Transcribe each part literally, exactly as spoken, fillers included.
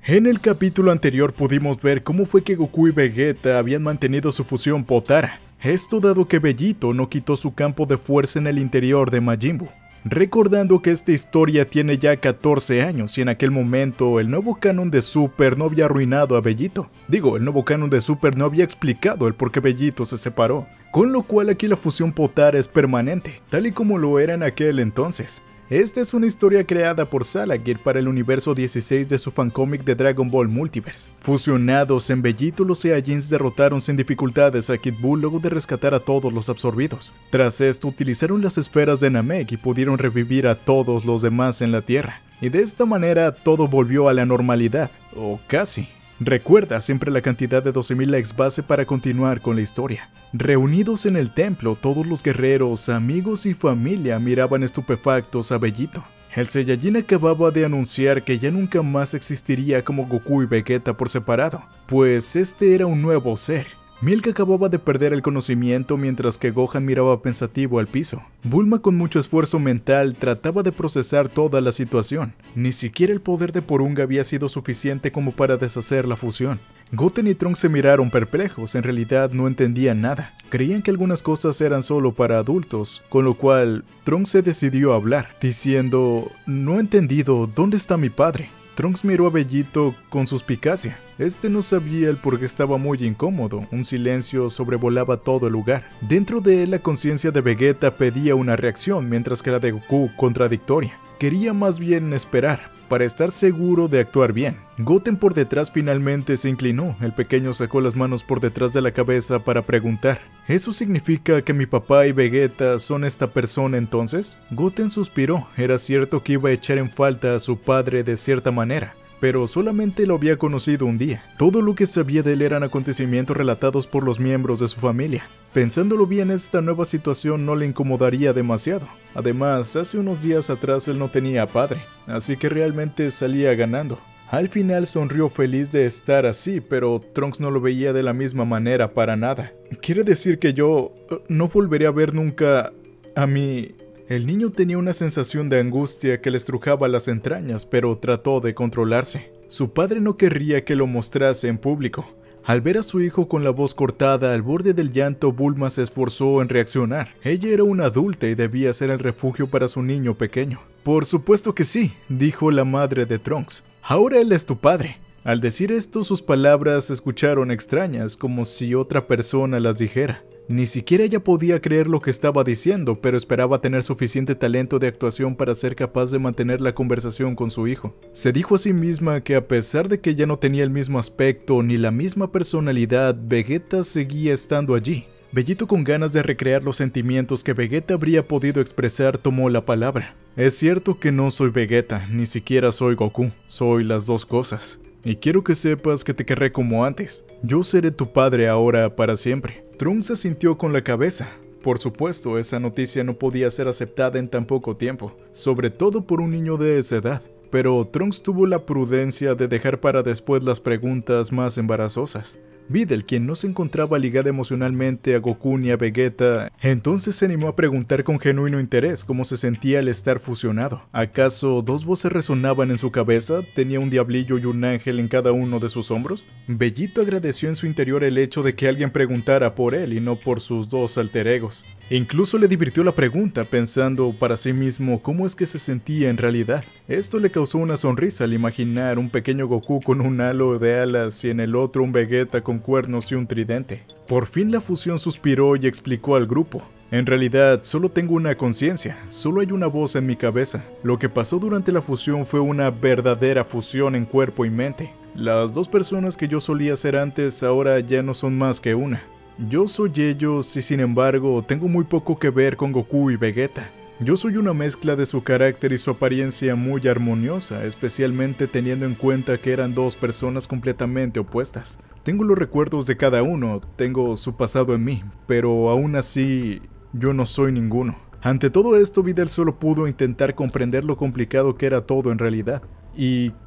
En el capítulo anterior pudimos ver cómo fue que Goku y Vegeta habían mantenido su fusión Potara. Esto dado que Bellito no quitó su campo de fuerza en el interior de Majin Buu. Recordando que esta historia tiene ya catorce años y en aquel momento el nuevo canon de Super no había arruinado a Bellito. Digo, el nuevo canon de Super no había explicado el por qué Bellito se separó. Con lo cual aquí la fusión Potara es permanente, tal y como lo era en aquel entonces. Esta es una historia creada por Salagir para el universo dieciséis de su fancómic de Dragon Ball Multiverse. Fusionados en Bellito, los Saiyajins derrotaron sin dificultades a Kid Buu luego de rescatar a todos los absorbidos. Tras esto utilizaron las esferas de Namek y pudieron revivir a todos los demás en la Tierra. Y de esta manera todo volvió a la normalidad, o casi. Recuerda siempre la cantidad de doce mil likes base para continuar con la historia. Reunidos en el templo, todos los guerreros, amigos y familia miraban estupefactos a Bellito. El Saiyajin acababa de anunciar que ya nunca más existiría como Goku y Vegeta por separado, pues este era un nuevo ser. Milk acababa de perder el conocimiento mientras que Gohan miraba pensativo al piso. Bulma con mucho esfuerzo mental trataba de procesar toda la situación. Ni siquiera el poder de Porunga había sido suficiente como para deshacer la fusión. Goten y Trunks se miraron perplejos, en realidad no entendían nada. Creían que algunas cosas eran solo para adultos, con lo cual Trunks se decidió a hablar, diciendo: "No he entendido, ¿dónde está mi padre?". Trunks miró a Bellito con suspicacia. Este no sabía el por qué estaba muy incómodo, un silencio sobrevolaba todo el lugar. Dentro de él la conciencia de Vegeta pedía una reacción, mientras que la de Goku contradictoria. Quería más bien esperar, para estar seguro de actuar bien. Goten por detrás finalmente se inclinó, el pequeño sacó las manos por detrás de la cabeza para preguntar: ¿eso significa que mi papá y Vegeta son esta persona entonces? Goten suspiró, era cierto que iba a echar en falta a su padre de cierta manera, pero solamente lo había conocido un día. Todo lo que sabía de él eran acontecimientos relatados por los miembros de su familia. Pensándolo bien, esta nueva situación no le incomodaría demasiado. Además, hace unos días atrás él no tenía padre, así que realmente salía ganando. Al final sonrió feliz de estar así, pero Trunks no lo veía de la misma manera para nada. ¿Quiere decir que yo uh, no volveré a ver nunca a mi...? El niño tenía una sensación de angustia que le estrujaba las entrañas, pero trató de controlarse. Su padre no querría que lo mostrase en público. Al ver a su hijo con la voz cortada al borde del llanto, Bulma se esforzó en reaccionar. Ella era una adulta y debía ser el refugio para su niño pequeño. Por supuesto que sí, dijo la madre de Trunks. Ahora él es tu padre. Al decir esto, sus palabras se escucharon extrañas, como si otra persona las dijera. Ni siquiera ella podía creer lo que estaba diciendo, pero esperaba tener suficiente talento de actuación para ser capaz de mantener la conversación con su hijo. Se dijo a sí misma que a pesar de que ya no tenía el mismo aspecto ni la misma personalidad, Vegeta seguía estando allí. Bellito, con ganas de recrear los sentimientos que Vegeta habría podido expresar, tomó la palabra. Es cierto que no soy Vegeta, ni siquiera soy Goku, soy las dos cosas. Y quiero que sepas que te querré como antes. Yo seré tu padre ahora para siempre. Trunks asintió con la cabeza. Por supuesto, esa noticia no podía ser aceptada en tan poco tiempo, sobre todo por un niño de esa edad. Pero Trunks tuvo la prudencia de dejar para después las preguntas más embarazosas. Videl, quien no se encontraba ligada emocionalmente a Goku ni a Vegeta, entonces se animó a preguntar con genuino interés cómo se sentía al estar fusionado. ¿Acaso dos voces resonaban en su cabeza? ¿Tenía un diablillo y un ángel en cada uno de sus hombros? Bellito agradeció en su interior el hecho de que alguien preguntara por él y no por sus dos alter egos. Incluso le divirtió la pregunta, pensando para sí mismo cómo es que se sentía en realidad. Esto le causó una sonrisa al imaginar un pequeño Goku con un halo de alas y en el otro un Vegeta con cuernos y un tridente. Por fin la fusión suspiró y explicó al grupo: en realidad solo tengo una conciencia, solo hay una voz en mi cabeza. Lo que pasó durante la fusión fue una verdadera fusión en cuerpo y mente. Las dos personas que yo solía ser antes ahora ya no son más que una. Yo soy ellos y sin embargo tengo muy poco que ver con Goku y Vegeta. Yo soy una mezcla de su carácter y su apariencia muy armoniosa, especialmente teniendo en cuenta que eran dos personas completamente opuestas. Tengo los recuerdos de cada uno, tengo su pasado en mí, pero aún así, yo no soy ninguno. Ante todo esto, Videl solo pudo intentar comprender lo complicado que era todo en realidad. ¿Y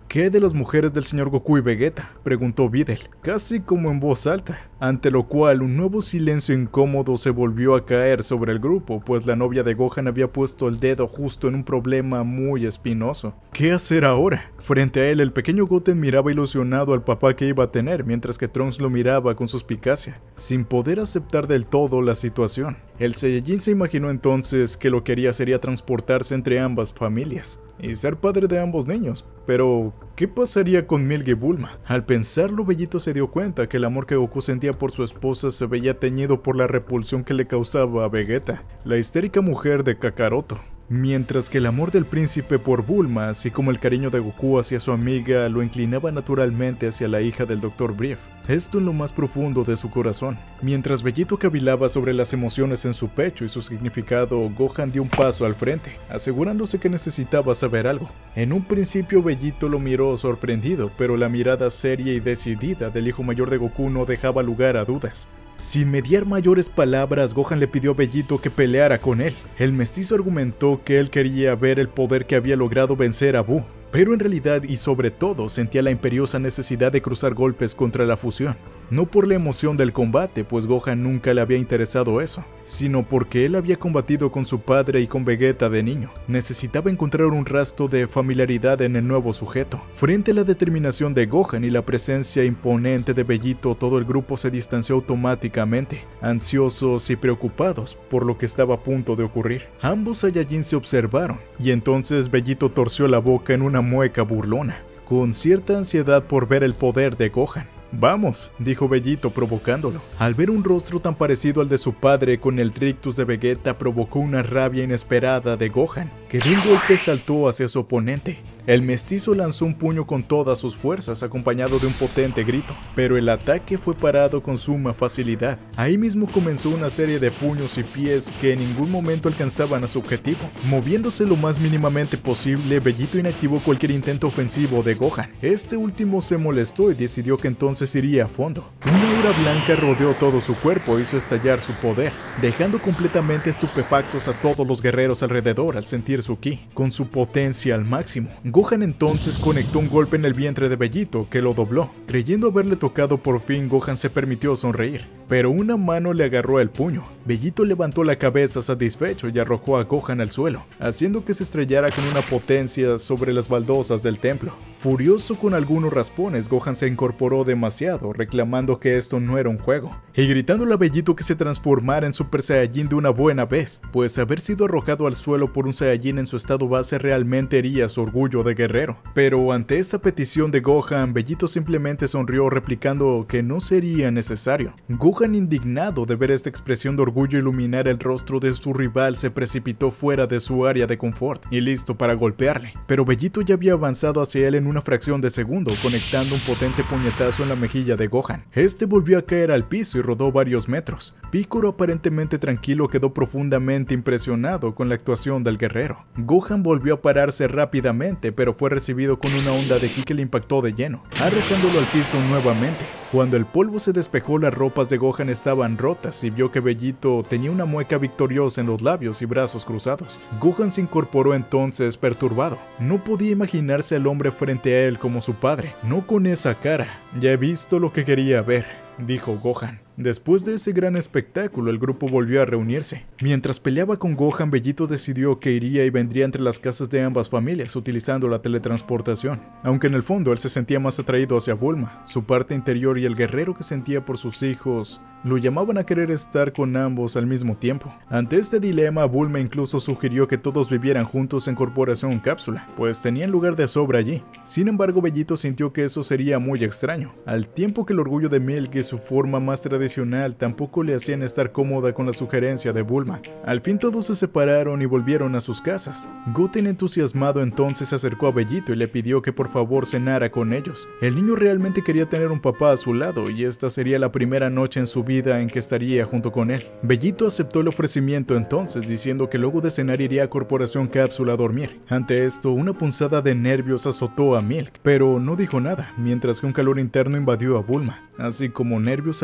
¿Qué de las mujeres del señor Goku y Vegeta?, preguntó Videl, casi como en voz alta, ante lo cual un nuevo silencio incómodo se volvió a caer sobre el grupo, pues la novia de Gohan había puesto el dedo justo en un problema muy espinoso. ¿Qué hacer ahora? Frente a él, el pequeño Goten miraba ilusionado al papá que iba a tener, mientras que Trunks lo miraba con suspicacia, sin poder aceptar del todo la situación. El Saiyajin se imaginó entonces que lo que haría sería transportarse entre ambas familias y ser padre de ambos niños, pero ¿qué pasaría con Milk y Bulma? Al pensarlo, Bellito se dio cuenta que el amor que Goku sentía por su esposa se veía teñido por la repulsión que le causaba a Vegeta, la histérica mujer de Kakaroto. Mientras que el amor del príncipe por Bulma, así como el cariño de Goku hacia su amiga, lo inclinaba naturalmente hacia la hija del doctor Brief, esto en lo más profundo de su corazón. Mientras Bellito cavilaba sobre las emociones en su pecho y su significado, Gohan dio un paso al frente, asegurándose que necesitaba saber algo. En un principio Bellito lo miró sorprendido, pero la mirada seria y decidida del hijo mayor de Goku no dejaba lugar a dudas. Sin mediar mayores palabras, Gohan le pidió a Bellito que peleara con él. El mestizo argumentó que él quería ver el poder que había logrado vencer a Buu, pero en realidad y sobre todo sentía la imperiosa necesidad de cruzar golpes contra la fusión. No por la emoción del combate, pues Gohan nunca le había interesado eso, sino porque él había combatido con su padre y con Vegeta de niño. Necesitaba encontrar un rastro de familiaridad en el nuevo sujeto. Frente a la determinación de Gohan y la presencia imponente de Bellito, todo el grupo se distanció automáticamente, ansiosos y preocupados por lo que estaba a punto de ocurrir. Ambos Saiyajin se observaron, y entonces Bellito torció la boca en una mueca burlona, con cierta ansiedad por ver el poder de Gohan. «Vamos», dijo Bellito provocándolo. Al ver un rostro tan parecido al de su padre con el rictus de Vegeta, provocó una rabia inesperada de Gohan, que de un golpe saltó hacia su oponente. El mestizo lanzó un puño con todas sus fuerzas, acompañado de un potente grito, pero el ataque fue parado con suma facilidad. Ahí mismo comenzó una serie de puños y pies que en ningún momento alcanzaban a su objetivo. Moviéndose lo más mínimamente posible, Bellito inactivó cualquier intento ofensivo de Gohan. Este último se molestó y decidió que entonces iría a fondo. Una aura blanca rodeó todo su cuerpo e hizo estallar su poder, dejando completamente estupefactos a todos los guerreros alrededor al sentir su ki, con su potencia al máximo. Gohan entonces conectó un golpe en el vientre de Bellito que lo dobló. Creyendo haberle tocado por fin, Gohan se permitió sonreír, pero una mano le agarró el puño. Bellito levantó la cabeza satisfecho y arrojó a Gohan al suelo, haciendo que se estrellara con una potencia sobre las baldosas del templo. Furioso con algunos raspones, Gohan se incorporó demasiado, reclamando que esto no era un juego, y gritándole a Bellito que se transformara en Super Saiyajin de una buena vez, pues haber sido arrojado al suelo por un Saiyajin en su estado base realmente hería su orgullo de guerrero. Pero ante esa petición de Gohan, Bellito simplemente sonrió replicando que no sería necesario. Gohan, indignado de ver esta expresión de orgullo iluminar el rostro de su rival, se precipitó fuera de su área de confort y listo para golpearle, pero Bellito ya había avanzado hacia él en una fracción de segundo, conectando un potente puñetazo en la mejilla de Gohan. Este volvió a caer al piso y rodó varios metros. Piccolo, aparentemente tranquilo, quedó profundamente impresionado con la actuación del guerrero. Gohan volvió a pararse rápidamente, pero fue recibido con una onda de ki que le impactó de lleno, arrojándolo al piso nuevamente. Cuando el polvo se despejó, las ropas de Gohan estaban rotas y vio que Bellito tenía una mueca victoriosa en los labios y brazos cruzados. Gohan se incorporó entonces perturbado. No podía imaginarse al hombre frente a él como su padre, no con esa cara. «Ya he visto lo que quería ver», dijo Gohan. Después de ese gran espectáculo, el grupo volvió a reunirse. Mientras peleaba con Gohan, Bellito decidió que iría y vendría entre las casas de ambas familias utilizando la teletransportación, aunque en el fondo él se sentía más atraído hacia Bulma. Su parte interior y el guerrero que sentía por sus hijos lo llamaban a querer estar con ambos al mismo tiempo. Ante este dilema, Bulma incluso sugirió que todos vivieran juntos en Corporación Cápsula, pues tenían lugar de sobra allí. Sin embargo, Bellito sintió que eso sería muy extraño, al tiempo que el orgullo de Milk y su forma más tradicional tampoco le hacían estar cómoda con la sugerencia de Bulma. Al fin todos se separaron y volvieron a sus casas. Goten, entusiasmado, entonces se acercó a Bellito y le pidió que por favor cenara con ellos. El niño realmente quería tener un papá a su lado y esta sería la primera noche en su vida en que estaría junto con él. Bellito aceptó el ofrecimiento entonces, diciendo que luego de cenar iría a Corporación Cápsula a dormir. Ante esto, una punzada de nervios azotó a Milk, pero no dijo nada, mientras que un calor interno invadió a Bulma, así como nervios al pensar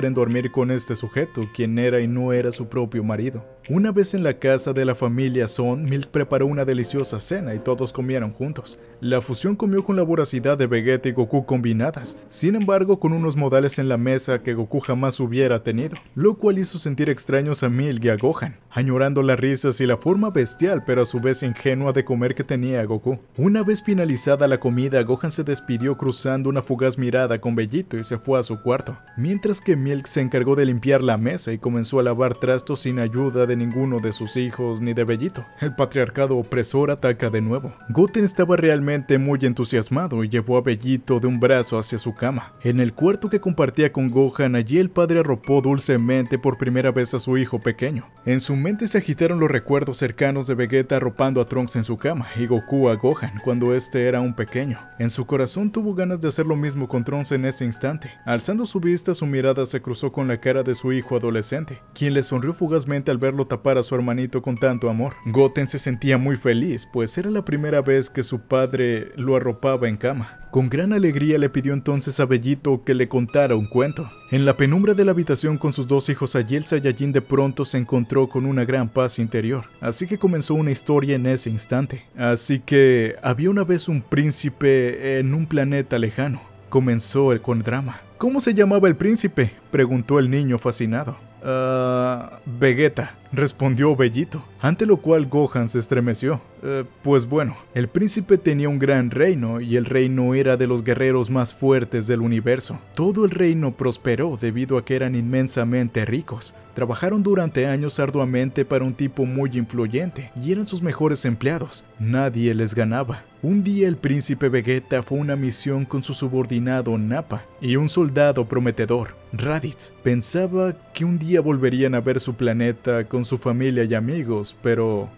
en dormir con este sujeto, quien era y no era su propio marido. Una vez en la casa de la familia Son, Milk preparó una deliciosa cena y todos comieron juntos. La fusión comió con la voracidad de Vegeta y Goku combinadas, sin embargo con unos modales en la mesa que Goku jamás hubiera tenido, lo cual hizo sentir extraños a Milk y a Gohan, añorando las risas y la forma bestial pero a su vez ingenua de comer que tenía Goku. Una vez finalizada la comida, Gohan se despidió cruzando una fugaz mirada con Bellito y se fue a su cuarto, mientras que Milk se encargó de limpiar la mesa y comenzó a lavar trastos sin ayuda de ninguno de sus hijos ni de Bellito. El patriarcado opresor ataca de nuevo. Goten estaba realmente muy entusiasmado y llevó a Bellito de un brazo hacia su cama. En el cuarto que compartía con Gohan, allí el padre arropó dulcemente por primera vez a su hijo pequeño. En su mente se agitaron los recuerdos cercanos de Vegeta arropando a Trunks en su cama y Goku a Gohan cuando este era un pequeño. En su corazón tuvo ganas de hacer lo mismo con Trunks en ese instante. Alzando su vista, su mirada se cruzó con la cara de su hijo adolescente, quien le sonrió fugazmente al verlo tapar a su hermanito con tanto amor. Goten se sentía muy feliz, pues era la primera vez que su padre lo arropaba en cama. Con gran alegría le pidió entonces a Bellito que le contara un cuento. En la penumbra de la habitación con sus dos hijos, allí el Saiyajin de pronto se encontró con una gran paz interior, así que comenzó una historia en ese instante. Así que había una vez un príncipe en un planeta lejano. Comenzó el con drama. ¿Cómo se llamaba el príncipe?, preguntó el niño fascinado. Ah, uh, Vegeta, respondió Bellito, ante lo cual Gohan se estremeció. Uh, pues bueno, el príncipe tenía un gran reino y el reino era de los guerreros más fuertes del universo. Todo el reino prosperó debido a que eran inmensamente ricos. Trabajaron durante años arduamente para un tipo muy influyente y eran sus mejores empleados. Nadie les ganaba. Un día el príncipe Vegeta fue a una misión con su subordinado Nappa y un soldado prometedor, Raditz. Pensaba que un día volverían a ver su planeta con su familia y amigos, pero...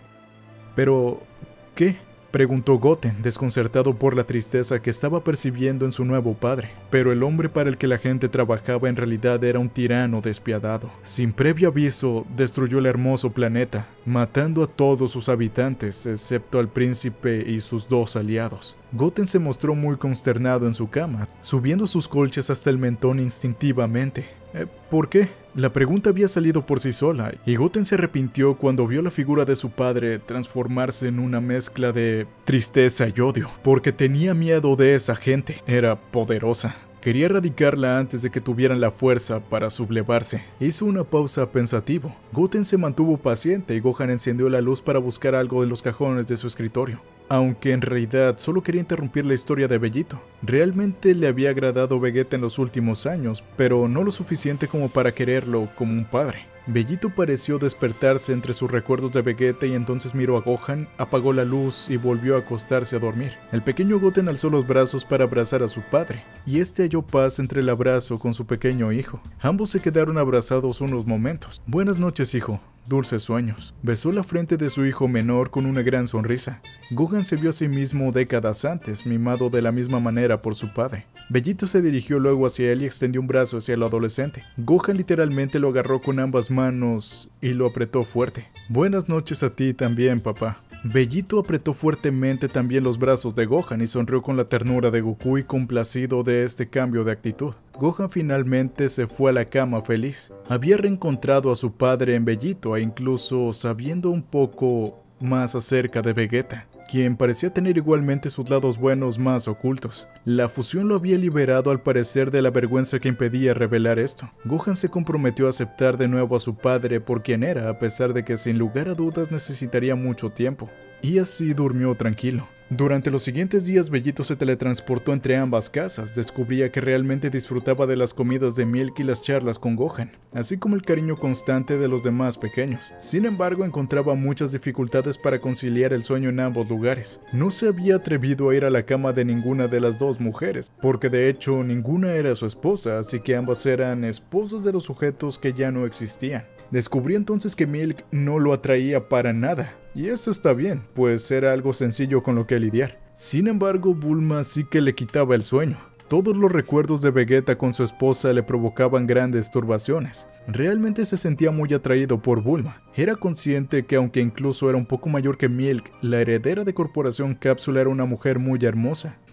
¿Pero qué?, preguntó Goten, desconcertado por la tristeza que estaba percibiendo en su nuevo padre. Pero el hombre para el que la gente trabajaba en realidad era un tirano despiadado. Sin previo aviso, destruyó el hermoso planeta, matando a todos sus habitantes, excepto al príncipe y sus dos aliados. Goten se mostró muy consternado en su cama, subiendo sus colchas hasta el mentón instintivamente. Eh, ¿Por qué? La pregunta había salido por sí sola, y Goten se arrepintió cuando vio la figura de su padre transformarse en una mezcla de tristeza y odio, porque tenía miedo de esa gente. Era poderosa. Quería erradicarla antes de que tuvieran la fuerza para sublevarse. Hizo una pausa pensativo. Goten se mantuvo paciente y Gohan encendió la luz para buscar algo en los cajones de su escritorio. Aunque en realidad solo quería interrumpir la historia de Bellito. Realmente le había agradado Vegeta en los últimos años, pero no lo suficiente como para quererlo como un padre. Bellito pareció despertarse entre sus recuerdos de Vegeta y entonces miró a Gohan, apagó la luz y volvió a acostarse a dormir. El pequeño Goten alzó los brazos para abrazar a su padre, y este halló paz entre el abrazo con su pequeño hijo. Ambos se quedaron abrazados unos momentos. Buenas noches, hijo. Dulces sueños. Besó la frente de su hijo menor con una gran sonrisa. Gohan se vio a sí mismo décadas antes, mimado de la misma manera por su padre. Bellito se dirigió luego hacia él y extendió un brazo hacia el adolescente. Gohan literalmente lo agarró con ambas manos y lo apretó fuerte. Buenas noches a ti también, papá. Bellito apretó fuertemente también los brazos de Gohan y sonrió con la ternura de Goku y complacido de este cambio de actitud. Gohan finalmente se fue a la cama feliz. Había reencontrado a su padre en Bellito e incluso sabiendo un poco más acerca de Vegeta, quien parecía tener igualmente sus lados buenos más ocultos. La fusión lo había liberado al parecer de la vergüenza que impedía revelar esto. Gohan se comprometió a aceptar de nuevo a su padre por quien era, a pesar de que sin lugar a dudas necesitaría mucho tiempo. Y así durmió tranquilo. Durante los siguientes días, Bellito se teletransportó entre ambas casas. Descubría que realmente disfrutaba de las comidas de Milk y las charlas con Gohan, así como el cariño constante de los demás pequeños. Sin embargo, encontraba muchas dificultades para conciliar el sueño en ambos lugares. No se había atrevido a ir a la cama de ninguna de las dos mujeres, porque de hecho ninguna era su esposa, así que ambas eran esposas de los sujetos que ya no existían. Descubrí entonces que Milk no lo atraía para nada. Y eso está bien, pues era algo sencillo con lo que lidiar. Sin embargo, Bulma sí que le quitaba el sueño. Todos los recuerdos de Vegeta con su esposa le provocaban grandes turbaciones. Realmente se sentía muy atraído por Bulma. Era consciente que aunque incluso era un poco mayor que Milk, la heredera de Corporación Cápsula era una mujer muy hermosa.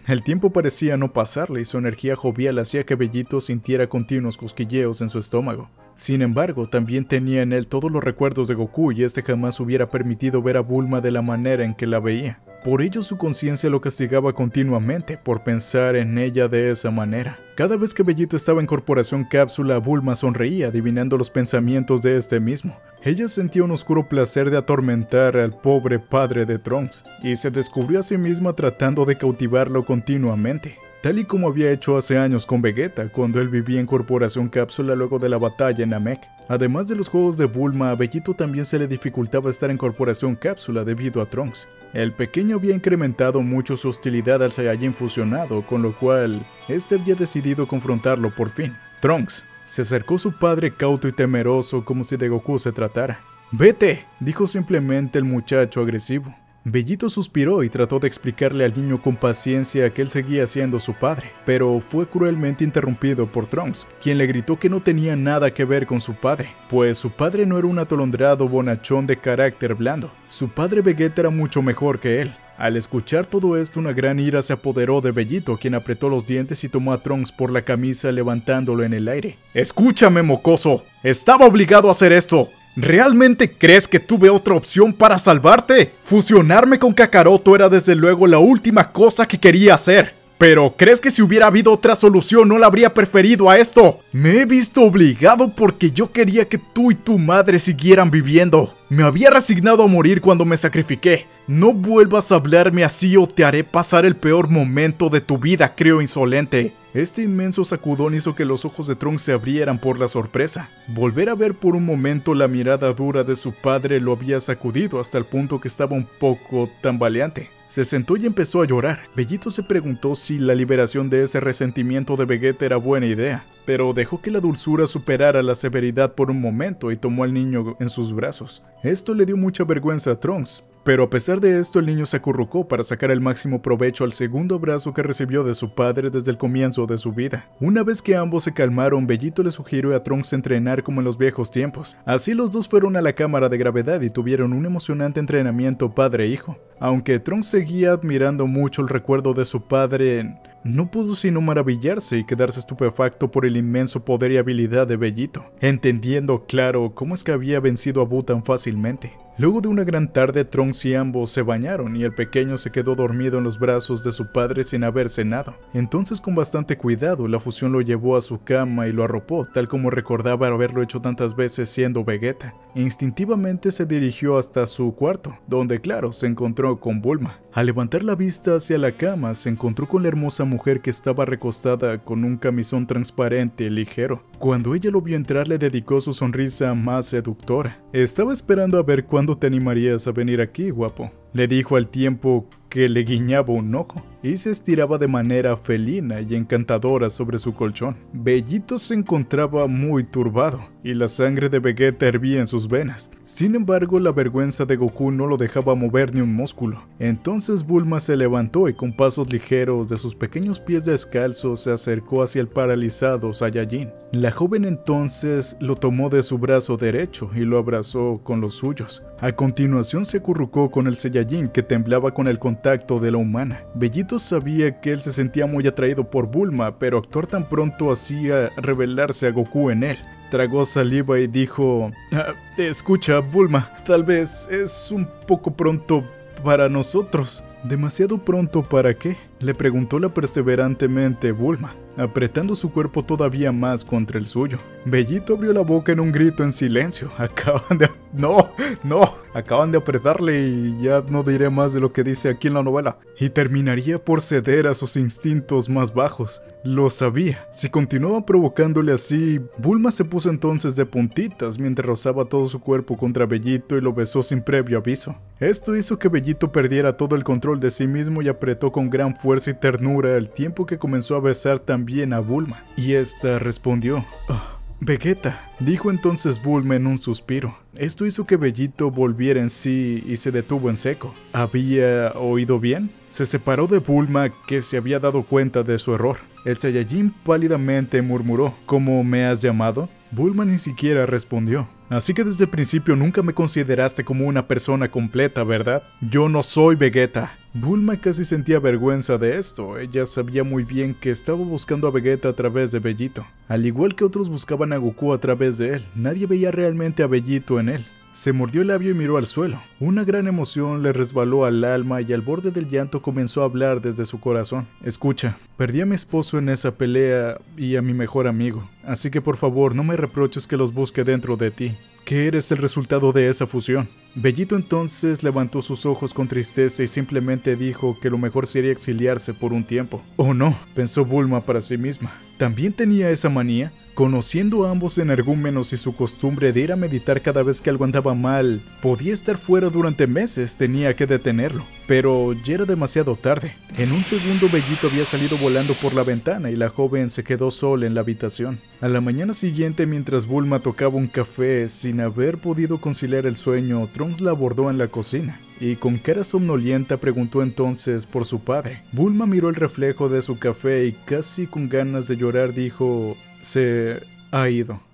El tiempo parecía no pasarle y su energía jovial hacía que Bellito sintiera continuos cosquilleos en su estómago. Sin embargo, también tenía en él todos los recuerdos de Goku y este jamás hubiera permitido ver a Bulma de la manera en que la veía. Por ello su conciencia lo castigaba continuamente por pensar en ella de esa manera. Cada vez que Bellito estaba en Corporación Cápsula, Bulma sonreía adivinando los pensamientos de este mismo. Ella sentía un oscuro placer de atormentar al pobre padre de Trunks, y se descubrió a sí misma tratando de cautivarlo continuamente. Tal y como había hecho hace años con Vegeta, cuando él vivía en Corporación Cápsula luego de la batalla en Namek. Además de los juegos de Bulma, a Bellito también se le dificultaba estar en Corporación Cápsula debido a Trunks. El pequeño había incrementado mucho su hostilidad al Saiyajin fusionado, con lo cual este había decidido confrontarlo por fin. Trunks se acercó a su padre cauto y temeroso como si de Goku se tratara. «¡Vete!», dijo simplemente el muchacho agresivo. Bellito suspiró y trató de explicarle al niño con paciencia que él seguía siendo su padre, pero fue cruelmente interrumpido por Trunks, quien le gritó que no tenía nada que ver con su padre, pues su padre no era un atolondrado bonachón de carácter blando. Su padre Vegeta era mucho mejor que él. Al escuchar todo esto, una gran ira se apoderó de Bellito, quien apretó los dientes y tomó a Trunks por la camisa levantándolo en el aire. «Escúchame, mocoso, estaba obligado a hacer esto. ¿Realmente crees que tuve otra opción para salvarte? Fusionarme con Kakaroto era desde luego la última cosa que quería hacer. Pero ¿crees que si hubiera habido otra solución no la habría preferido a esto? Me he visto obligado porque yo quería que tú y tu madre siguieran viviendo. Me había resignado a morir cuando me sacrifiqué. No vuelvas a hablarme así o te haré pasar el peor momento de tu vida, creo insolente». Este inmenso sacudón hizo que los ojos de Trunks se abrieran por la sorpresa. Volver a ver por un momento la mirada dura de su padre lo había sacudido hasta el punto que estaba un poco tambaleante. Se sentó y empezó a llorar. Bellito se preguntó si la liberación de ese resentimiento de Vegeta era buena idea, pero dejó que la dulzura superara la severidad por un momento y tomó al niño en sus brazos. Esto le dio mucha vergüenza a Trunks, pero a pesar de esto el niño se acurrucó para sacar el máximo provecho al segundo abrazo que recibió de su padre desde el comienzo de su vida. Una vez que ambos se calmaron, Bellito le sugirió a Trunks entrenar como en los viejos tiempos. Así los dos fueron a la cámara de gravedad y tuvieron un emocionante entrenamiento padre-hijo. Aunque Trunks seguía admirando mucho el recuerdo de su padre, no pudo sino maravillarse y quedarse estupefacto por el inmenso poder y habilidad de Bellito, entendiendo claro cómo es que había vencido a Buu tan fácilmente. Luego de una gran tarde, Trunks y ambos se bañaron y el pequeño se quedó dormido en los brazos de su padre sin haber cenado. Entonces, con bastante cuidado, la fusión lo llevó a su cama y lo arropó, tal como recordaba haberlo hecho tantas veces siendo Vegeta. Instintivamente se dirigió hasta su cuarto, donde claro, se encontró con Bulma. Al levantar la vista hacia la cama, se encontró con la hermosa mujer que estaba recostada con un camisón transparente y ligero. Cuando ella lo vio entrar, le dedicó su sonrisa más seductora. «Estaba esperando a ver cuándo te animarías a venir aquí, guapo», le dijo al tiempo que le guiñaba un ojo, y se estiraba de manera felina y encantadora sobre su colchón. Bellito se encontraba muy turbado, y la sangre de Vegeta hervía en sus venas. Sin embargo, la vergüenza de Goku no lo dejaba mover ni un músculo. Entonces Bulma se levantó y con pasos ligeros de sus pequeños pies descalzos se acercó hacia el paralizado Saiyajin. La joven entonces lo tomó de su brazo derecho y lo abrazó con los suyos. A continuación se acurrucó con el Saiyajin que temblaba con el contacto de la humana. Bellito sabía que él se sentía muy atraído por Bulma, pero actuar tan pronto hacía revelarse a Goku en él. Tragó saliva y dijo: ah, «Escucha, Bulma, tal vez es un poco pronto para nosotros». «¿Demasiado pronto para qué?», le preguntó la perseverantemente Bulma, apretando su cuerpo todavía más contra el suyo. Bellito abrió la boca en un grito en silencio. Acaban de... ¡No! ¡No! Acaban de apretarle y ya no diré más de lo que dice aquí en la novela. Y terminaría por ceder a sus instintos más bajos. Lo sabía. Si continuaba provocándole así, Bulma se puso entonces de puntitas mientras rozaba todo su cuerpo contra Bellito y lo besó sin previo aviso. Esto hizo que Bellito perdiera todo el control de sí mismo y apretó con gran fuerza y ternura al tiempo que comenzó a besar también a Bulma. Y esta respondió: «Oh, Vegeta», dijo entonces Bulma en un suspiro. Esto hizo que Bellito volviera en sí y se detuvo en seco. ¿Había oído bien? Se separó de Bulma, que se había dado cuenta de su error. El Saiyajin pálidamente murmuró: «¿Cómo me has llamado?». Bulma ni siquiera respondió. Así que desde el principio nunca me consideraste como una persona completa, ¿verdad? Yo no soy Vegeta. Bulma casi sentía vergüenza de esto. Ella sabía muy bien que estaba buscando a Vegeta a través de Bellito. Al igual que otros buscaban a Goku a través de él, nadie veía realmente a Bellito en él. Se mordió el labio y miró al suelo. Una gran emoción le resbaló al alma y al borde del llanto comenzó a hablar desde su corazón. Escucha, perdí a mi esposo en esa pelea y a mi mejor amigo. Así que por favor no me reproches que los busque dentro de ti, que eres el resultado de esa fusión. Bellito entonces levantó sus ojos con tristeza y simplemente dijo que lo mejor sería exiliarse por un tiempo. Oh no, pensó Bulma para sí misma. ¿También tenía esa manía? Conociendo a ambos energúmenos y su costumbre de ir a meditar cada vez que algo andaba mal, podía estar fuera durante meses, tenía que detenerlo. Pero ya era demasiado tarde. En un segundo Bellito había salido volando por la ventana y la joven se quedó sola en la habitación. A la mañana siguiente, mientras Bulma tocaba un café sin haber podido conciliar el sueño, Trunks la abordó en la cocina y con cara somnolienta preguntó entonces por su padre. Bulma miró el reflejo de su café y casi con ganas de llorar dijo: se ha ido.